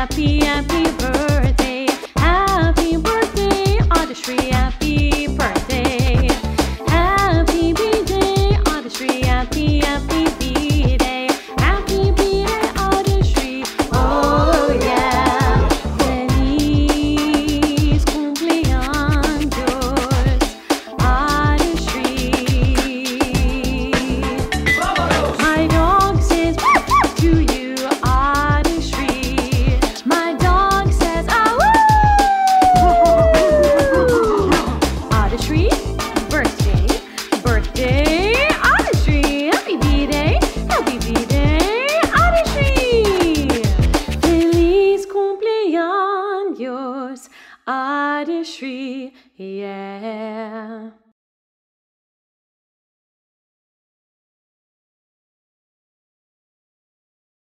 happy, happy birthday. Happy birthday, ADHISHREE, happy birthday. Happy B-Day, ADHISHREE, happy, happy B-Day. Happy B-Day, ADHISHREE, oh yeah. Feliz cumpleaños, ADHISHREE. My dog says to you, ADHISHREE. My dog says, ADHISHREE, birthday, birthday, ADHISHREE. Happy B-Day, ADHISHREE. Feliz cumpleaños, ADHISHREE, yeah.